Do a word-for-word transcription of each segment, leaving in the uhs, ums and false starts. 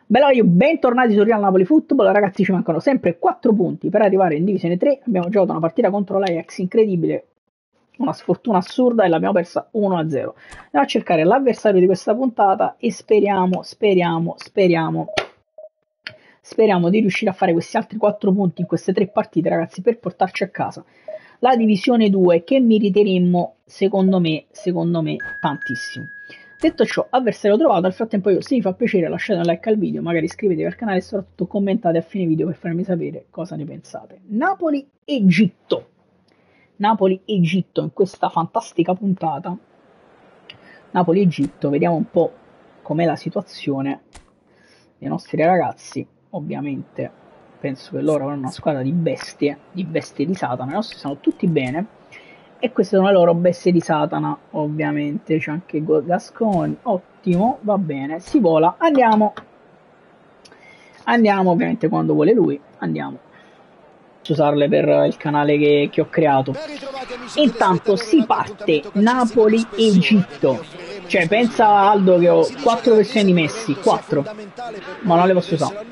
Bello, bentornati su Real Napoli Football, ragazzi. Ci mancano sempre quattro punti per arrivare in Divisione tre. Abbiamo giocato una partita contro l'Ajax incredibile, una sfortuna assurda, e l'abbiamo persa uno a zero. Andiamo a cercare l'avversario di questa puntata e speriamo, speriamo, speriamo speriamo di riuscire a fare questi altri quattro punti in queste tre partite, ragazzi, per portarci a casa la Divisione due, che meriteremmo, secondo me, secondo me, tantissimo. Detto ciò, avversario trovato. Nel frattempo io, se vi fa piacere, lasciate un like al video, magari iscrivetevi al canale e soprattutto commentate a fine video per farmi sapere cosa ne pensate. Napoli-Egitto. Napoli-Egitto in questa fantastica puntata. Napoli-Egitto, vediamo un po' com'è la situazione dei nostri ragazzi. Ovviamente penso che loro avranno una squadra di bestie, di bestie di Satana. I nostri sono tutti bene e queste sono le loro bestie di Satana. Ovviamente c'è anche Gasconi, ottimo, va bene, si vola, andiamo andiamo ovviamente quando vuole lui, andiamo a usarle per il canale che, che ho creato. Intanto si parte Napoli-Egitto. Cioè, pensa Aldo che ho quattro versioni di Messi, quattro, ma non le posso usare.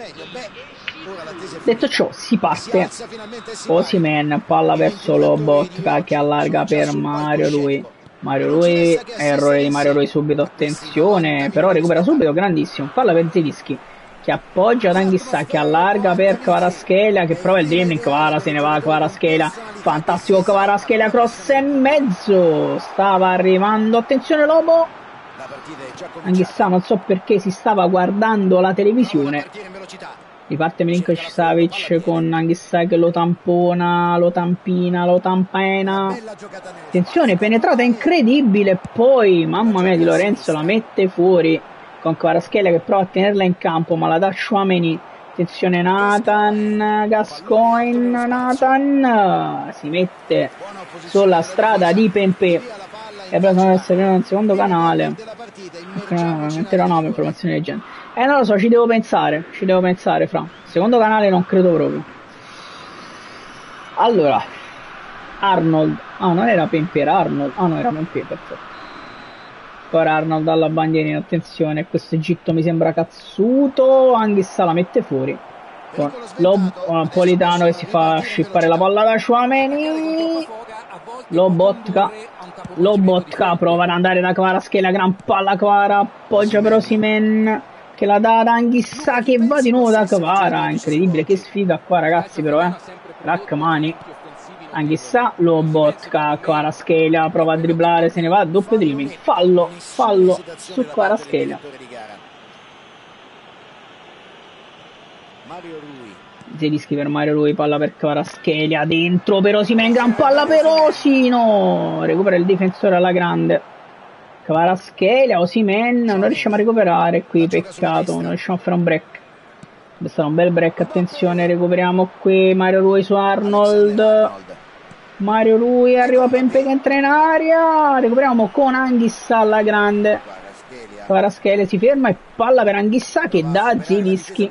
Detto ciò, si parte. Osimhen, palla verso Lobotka che allarga per Mario Rui. Mario Rui, errore di Mario Rui subito, attenzione, però recupera subito, grandissimo. Palla per Zielinski che appoggia ad Anghissà, che allarga per Kvaratskhelia, che prova il dribbling. Kvara se ne va, Kvaratskhelia, fantastico Kvaratskhelia, cross in mezzo, stava arrivando, attenzione Lobo. Anghissà non so perché si stava guardando la televisione. Riparte Milinkovic Savic con Anghissà che lo tampona, lo tampina, lo tampena. Attenzione, penetrata incredibile, poi mamma mia Di Lorenzo la mette fuori con Kvaratskhelia che prova a tenerla in campo, ma la dà Tchouaméni. Attenzione Nathan, Gascoigne, Nathan si mette sulla strada di Pempè e possono essere un secondo canale. Metterò nove informazioni del genere. Eh non lo so, ci devo pensare, ci devo pensare fra. Secondo canale non credo proprio. Allora, Arnold, ah non era Pempè, era Arnold, ah no era Pempè, perfetto. Ora Arnold alla bandierina, attenzione, questo Egitto mi sembra cazzuto, Anghissà la mette fuori. Napolitano che si fa scippare la palla da Tchouaméni. Lobotka, Lobotka prova ad andare da Kvaratskhelia, gran palla Kvara, appoggia per Osimhen che la dà ad Anghissà che va di nuovo da Kvara, incredibile, che sfiga qua ragazzi però eh, Rachmani. Anghissà, Lobotka, Kvaratskhelia prova a dribblare, se ne va, doppio dribbling, fallo, fallo su Kvaratskhelia. Zielinski per Mario Rui, palla per Kvaratskhelia, dentro per Osimhen, gran palla per Osino, recupera il difensore alla grande. Kvaratskhelia, Osimhen, non riusciamo a recuperare qui, peccato, non riusciamo a fare un break. È stato un bel break, attenzione, recuperiamo qui Mario Rui su Arnold. Mario Rui, arriva Pempè che entra in aria, recuperiamo con Anghissà alla grande. Kvaratskhelia si ferma e palla per Anghissà che dà Zielinski.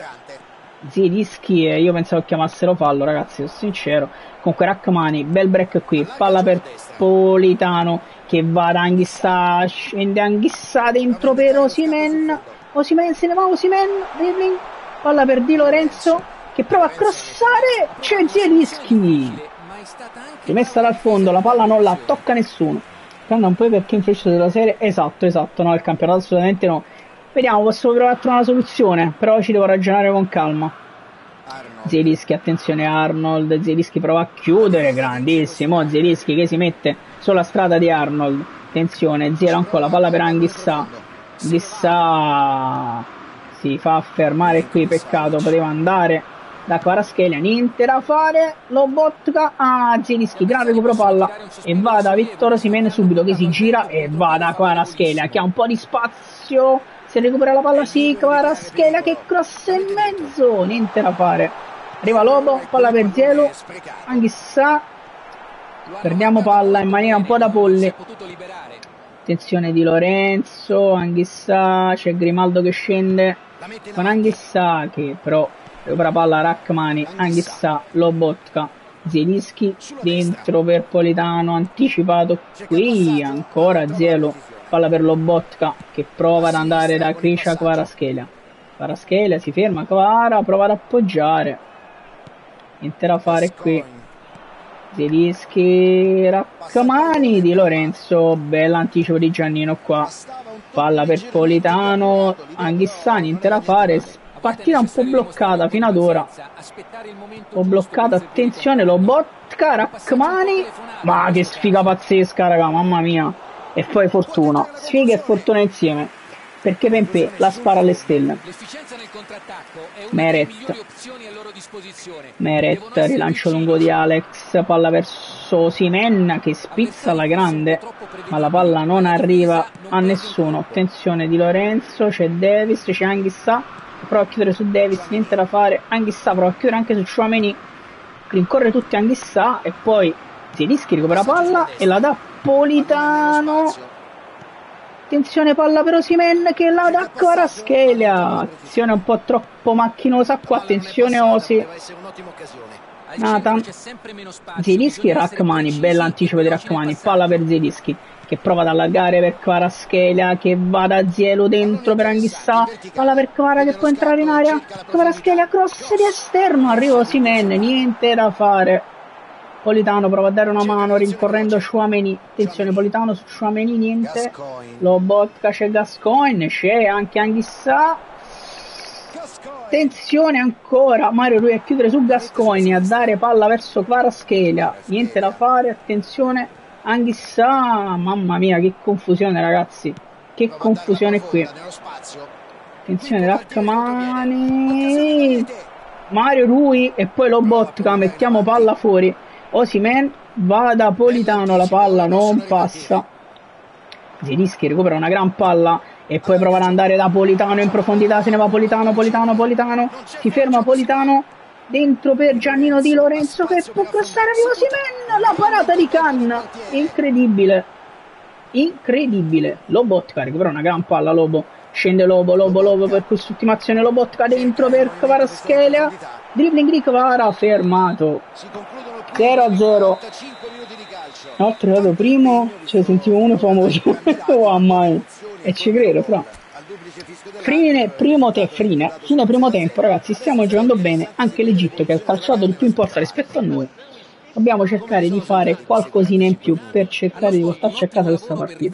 Zielinski, io pensavo che chiamassero fallo ragazzi, sono sincero. Comunque Rachmani, bel break qui, palla per Politano che va da Anghissà, scende Anghissà dentro per Osimhen. Osimhen se ne va, Osimhen, dribbling, palla per Di Lorenzo che prova a crossare, c'è Zielinski. Rimessa dal fondo, la palla non la tocca nessuno. Prenda un po' perché influisce della serie. Esatto, esatto, no, il campionato assolutamente no. Vediamo, possiamo provare a trovare una soluzione, però ci devo ragionare con calma. Zielinski, attenzione Arnold, Zielinski prova a chiudere, grandissimo, Zielinski che si mette sulla strada di Arnold. Attenzione, Ziela ancora, palla per Anghissà. Anghissà si fa fermare qui, peccato, poteva andare da Kvaratskhelia, niente da fare. Lobotka, ah Zielinski, gran recupero palla e va da Victor Osimhen subito che si gira e va da Kvaratskhelia che ha un po' di spazio, si recupera la palla, sì, Kvaratskhelia che crossa in mezzo, niente da fare. Arriva Lobo, palla per Zielu, Anghissà, perdiamo palla in maniera un po' da polli. Attenzione Di Lorenzo, Anghissà, c'è Grimaldo che scende con Anghissà che però recupera palla Rachmani, Anghissà, Lobotka, Zielinski dentro per Politano, anticipato qui, ancora Zielu, palla per Lobotka che prova ad andare da Krisha Kvaratskhelia. Kvaratskhelia si ferma, Kvara prova ad appoggiare, niente da fare qui. Zielinski, Rachmani, Di Lorenzo, bell'anticipo di Giannino qua, palla per Politano, Anghissà, niente da fare, partita un po' bloccata fino ad ora, un po' bloccata, attenzione Lobotka, Rachmani, ma che sfiga pazzesca raga, mamma mia, e poi fortuna, sfiga e fortuna insieme, perché Pempè la spara alle stelle. Meret, Meret, rilancio lungo di Alex, palla verso Osimhen che spizza alla grande, ma la palla non arriva a nessuno. Attenzione Di Lorenzo, c'è Davis, c'è Anghissà, prova a chiudere su Davis, niente da fare, Anghissà prova a chiudere anche su Tchouaméni, rincorre tutti Anghissà e poi Zielinski recupera palla e la dà Politano. Attenzione palla per Osimhen che la dà Kvaratskhelia, azione un po' troppo macchinosa qua, attenzione Osi, Nathan, Zielinski, Rachmani, bell'anticipo di Rachmani, palla per Zielinski che prova ad allargare per Kvaratskhelia che va da Zielu dentro per Anghissà, palla per Kvara che può entrare in area, Kvaratskhelia cross di esterno, arriva Osimhen, niente da fare. Politano prova a dare una mano rincorrendo Tchouaméni, attenzione Politano su Tchouaméni, niente, Lobotka, c'è Gascoigne, c'è anche Anghissà, attenzione ancora Mario Rui a chiudere su Gascoigne, a dare palla verso Kvaratskhelia, niente da fare, attenzione Anghissà, mamma mia che confusione ragazzi, che confusione qui, attenzione Rachmani, Mario Rui e poi Lobotka, mettiamo palla fuori. Osimhen va da Politano, la palla non passa, Zielinski recupera una gran palla e poi prova ad andare da Politano in profondità, se ne va Politano, Politano, Politano, si ferma Politano, dentro per Giannino Di Lorenzo che può crossare di Osimhen, la parata di Khan, incredibile, incredibile, Lobotka recupera una gran palla, Lobo, scende Lobo, Lobo, Lobo per quest'ultima azione, Lobotka dentro per Kvaratskhelia, dribbling di Kvara, fermato, zero a zero, l'altro è arrivato primo, cioè sentivo uno famoso, oh mai, e ci credo, fra. Fine primo, te, fine, fine primo tempo, ragazzi, stiamo giocando bene, anche l'Egitto che ha calciato il più in porta rispetto a noi, dobbiamo cercare di fare qualcosina in più per cercare di portarci a casa questa partita.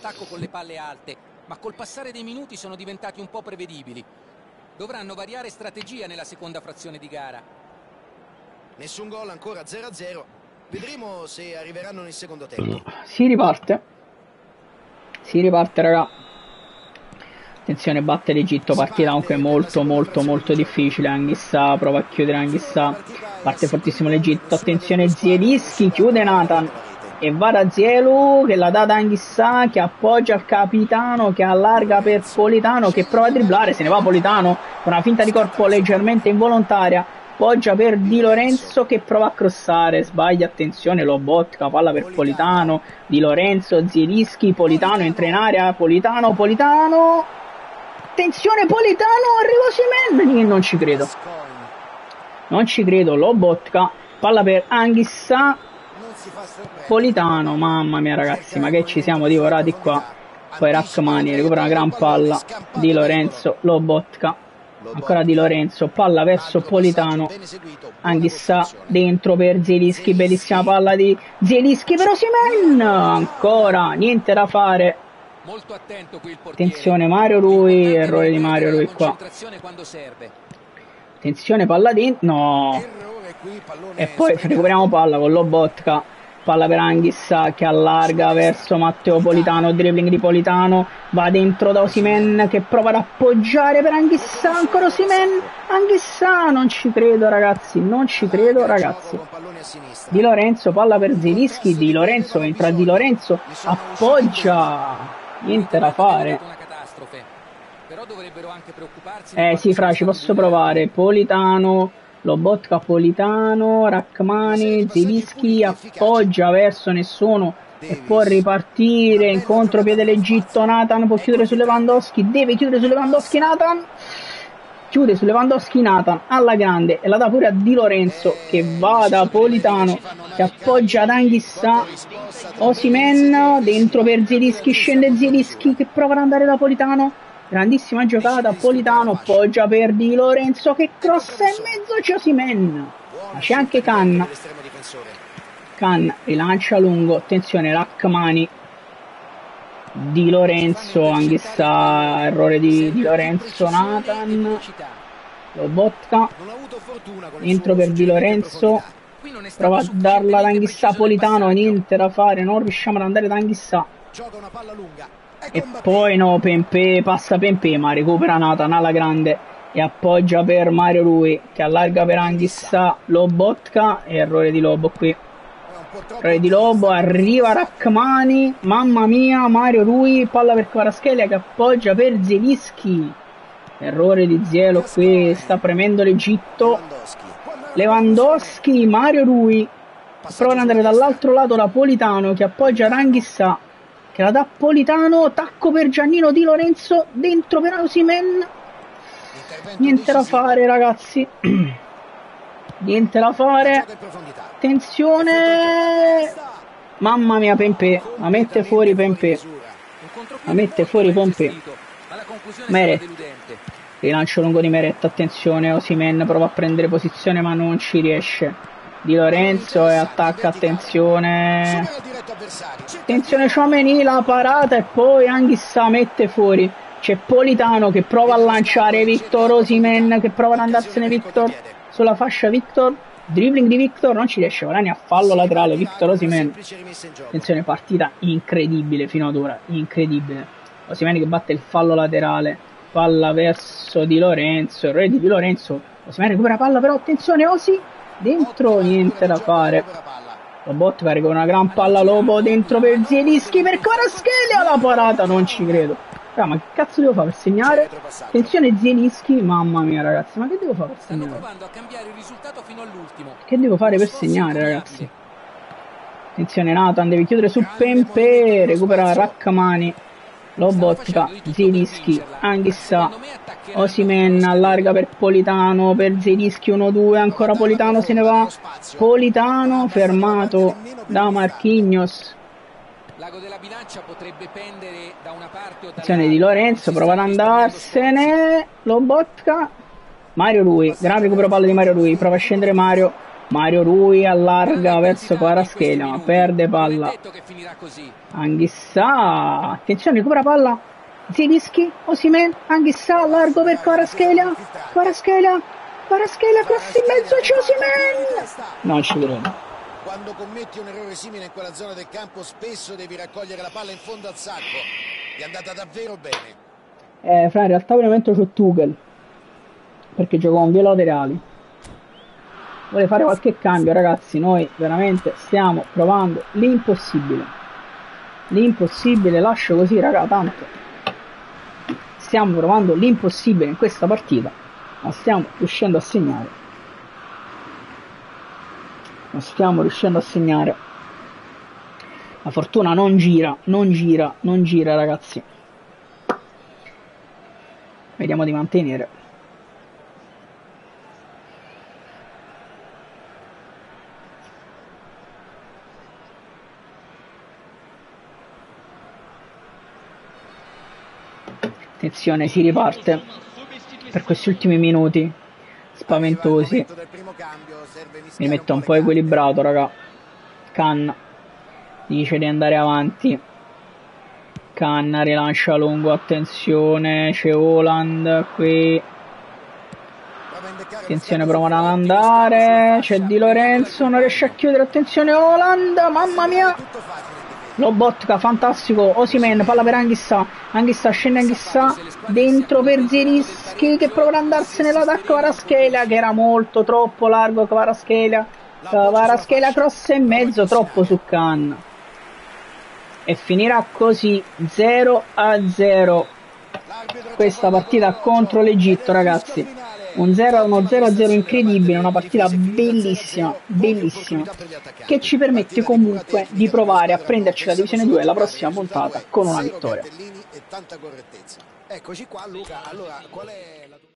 Ma col passare dei minuti sono diventati un po' prevedibili. Dovranno variare strategia nella seconda frazione di gara. Nessun gol ancora, zero a zero. Vedremo se arriveranno nel secondo tempo. Si riparte. Si riparte, raga. Attenzione, batte l'Egitto, partita comunque molto molto molto difficile. Anghissà prova a chiudere Anghissà. Parte fortissimo l'Egitto. Attenzione Zielinski, chiude Nathan. E va da Zielu che la dà da Anghissà che appoggia il capitano che allarga per Politano che prova a dribblare, se ne va Politano con una finta di corpo leggermente involontaria, appoggia per Di Lorenzo che prova a crossare, sbaglia, attenzione Lobotka, palla per Politano, Di Lorenzo, Zielinski, Politano entra in area, Politano, Politano, attenzione Politano, arriva Osimhen, non ci credo, non ci credo, Lobotka, palla per Anghissà, Politano, mamma mia ragazzi, ma che ci siamo divorati qua. Poi Rachmani recupera una gran palla, Di Lorenzo, Lobotka, ancora Di Lorenzo, palla verso Politano, Anghissà dentro per Zielinski, bellissima palla di Zielinski per Osimhen, ancora, niente da fare. Attenzione Mario Rui, errore di Mario Rui qua. Attenzione palla dentro, no. E poi recuperiamo palla con Lobotka, palla per Anghissà che allarga verso Matteo Politano, dribbling di Politano, va dentro da Osimhen che prova ad appoggiare per Anghissà, ancora Osimhen, Anghissà, non ci credo ragazzi, non ci credo ragazzi. Di Lorenzo, palla per Zielinski, Di Lorenzo, entra Di Lorenzo, appoggia, niente da fare. Eh sì fra, ci posso provare, Politano, Lobotka, Politano, Rachmani, Zielinski, appoggia verso nessuno e può ripartire in contropiede l'Egitto, Nathan può chiudere su Lewandowski, deve chiudere su Lewandowski Nathan, chiude su Lewandowski Nathan alla grande e la dà pure a Di Lorenzo che va da Politano che appoggia ad Anghissà, Osimhen dentro per Zielinski, scende Zielinski che prova ad andare da Politano, grandissima giocata, Politano appoggia per Di Lorenzo che crossa in mezzo, c'è Osimhen, ma c'è anche Can. Can rilancia lungo, attenzione Rachmani, Di Lorenzo, Anghissà, errore di, di Lorenzo, Nathan, Lobotka, dentro per Di Lorenzo, prova a darla ad Anghissà, Politano, niente da fare, non riusciamo ad andare da Anghissà. E poi no, Pempè, passa Pempè, ma recupera Nathan alla grande e appoggia per Mario Rui che allarga per Anghissà, Lobotka, e errore di Lobo qui. Errore di Lobo, arriva Rachmani, mamma mia, Mario Rui, palla per Kvaratskhelia che appoggia per Zielinski. Errore di Zielo qui, sta premendo l'Egitto. Lewandowski, Mario Rui, prova ad andare dall'altro lato da Politano che appoggia Anghissà, che la dà Politano, tacco per Giannino, Di Lorenzo, dentro per Osimhen. Niente da fare ragazzi, niente da fare, attenzione, mamma mia Pempè, la mette fuori Pempè, la mette fuori Pempè. Meret, rilancio lungo di Meret, attenzione, Osimhen prova a prendere posizione ma non ci riesce. Di Lorenzo e attacca, attenzione, attenzione Tchouaméni, la parata e poi Anghissà mette fuori. C'è Politano che prova a lanciare Victor Osimhen, che prova ad andarsene Victor sulla fascia, Victor, dribbling di Victor, non ci riesce, Varane a fallo laterale, Victor Osimhen. Attenzione, partita incredibile fino ad ora, incredibile. Osimhen che batte il fallo laterale, palla verso Di Lorenzo, errore di Di Lorenzo, Osimhen recupera palla però, attenzione Osi, dentro, niente da fare. Lobotka recupera una gran palla, Lobo dentro per Zielinski, per Kvaratskhelia, la parata, non ci credo. Ah, ma che cazzo devo fare per segnare? Attenzione Zielinski, mamma mia ragazzi, ma che devo fare per segnare? Che devo fare per segnare ragazzi? Attenzione Nathan, devi chiudere su Pempè, recupera Rachmani, Lobotka, Zielinski, Anghissà, Osimhen allarga per Politano, per Zielinski uno due, ancora Politano se ne va, Politano fermato da Marquinhos. L'ago della bilancia potrebbe pendere da una parte o dall'altra. Di Lorenzo, prova ad andarsene, Lobotka, Mario Rui, gran recupero palla di Mario Rui, prova a scendere Mario, Mario Rui allarga verso Kvaratskhelia, ma perde palla. Anghissà, attenzione, recupera palla, Zielinski, Osimhen, Anghissà, largo per Kvaratskhelia, Kvaratskhelia, Kvaratskhelia, cross in mezzo, c'è Osimhen! Non ci credo. Quando commetti un errore simile in quella zona del campo spesso devi raccogliere la palla in fondo al sacco. È andata davvero bene. Eh, fra in realtà veramente c'ho Tuchel, perché gioco con vie laterali. Vuole fare qualche cambio ragazzi, noi veramente stiamo provando l'impossibile. L'impossibile, lascio così raga, tanto. Stiamo provando l'impossibile in questa partita, ma stiamo riuscendo a segnare. Non stiamo riuscendo a segnare. La fortuna non gira, non gira, non gira ragazzi. Vediamo di mantenere. Attenzione, si riparte per questi ultimi minuti spaventosi. Mi metto un po' equilibrato raga. Can dice di andare avanti, Can rilancia lungo, attenzione, c'è Haaland qui, attenzione, provano ad andare, c'è Di Lorenzo, non riesce a chiudere, attenzione Haaland, mamma mia, Lobotka, fantastico, Osimhen, palla per Anghissà, Anghissà, scende Anghissà, dentro per Zielinski che prova ad andarsene l'attacco Kvaratskhelia che era molto troppo largo, Kvaratskhelia, Kvaratskhelia cross in mezzo, troppo su Can. E finirà così zero a zero questa partita contro l'Egitto ragazzi. Un zero a zero incredibile, una partita bellissima, bellissima, che ci permette comunque di provare a prenderci la divisione due la prossima puntata con una vittoria.